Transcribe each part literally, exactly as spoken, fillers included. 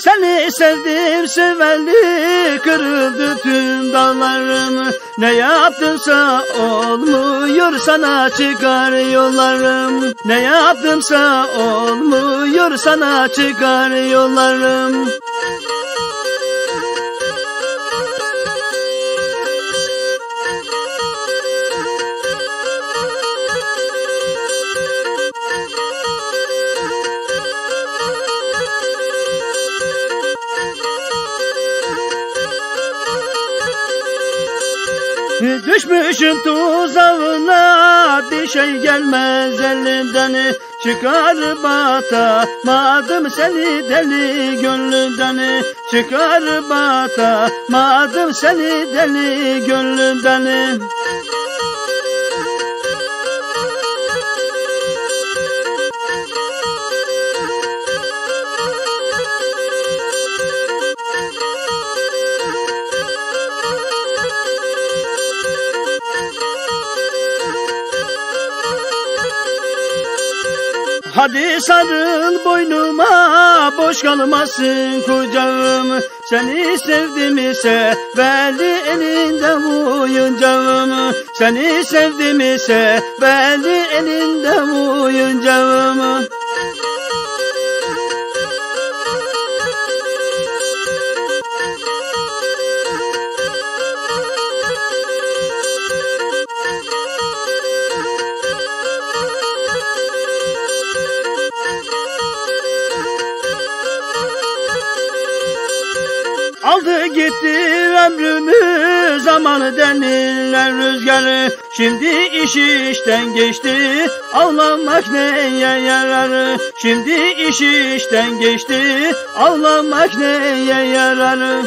Seni sevdim seveli, kırıldı tüm dağlarım. Ne yaptımsa olmuyor, sana çıkar yollarım. Ne yaptımsa olmuyor, sana çıkar yollarım. Düşmüşüm tuzağına, bir şey gelmez elinden. Çıkarıp atamadım seni deli gönlümden. Çıkarıp atamadım seni deli gönlümden. Hadi sarıl boynuma, boş kalmasın kucağım. Seni sevdim ise belli elinden uyuncağım. Seni sevdim ise belli elinden uyuncağım. Aldı gitti ömrümü, zamanı denilen rüzgarı. Şimdi iş işten geçti, ağlamak neye yarar? Şimdi iş işten geçti, ağlamak neye yarar?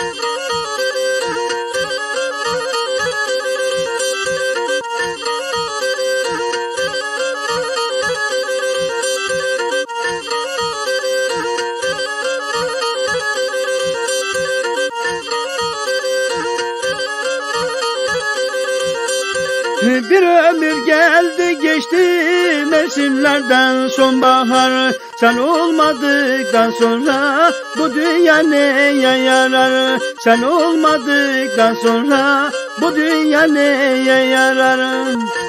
Bir ömür geldi geçti, mevsimlerden sonbahar. Sen olmadıktan sonra bu dünya neye yarar? Sen olmadıktan sonra bu dünya neye yarar?